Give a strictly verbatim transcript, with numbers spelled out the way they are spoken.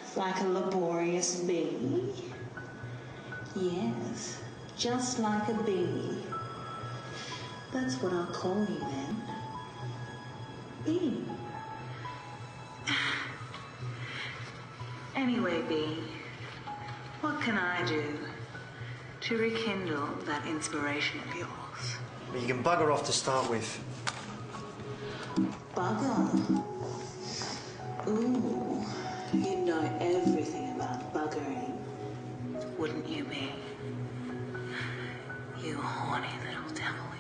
Like a laborious bee? Yes, just like a bee. That's what I'll call you then. Bee. Anyway, Bee, what can I do to rekindle that inspiration of yours? Well, you can bugger off to start with. Bugger? Ooh, you'd know everything about buggering, wouldn't you, Bee? You horny little devil.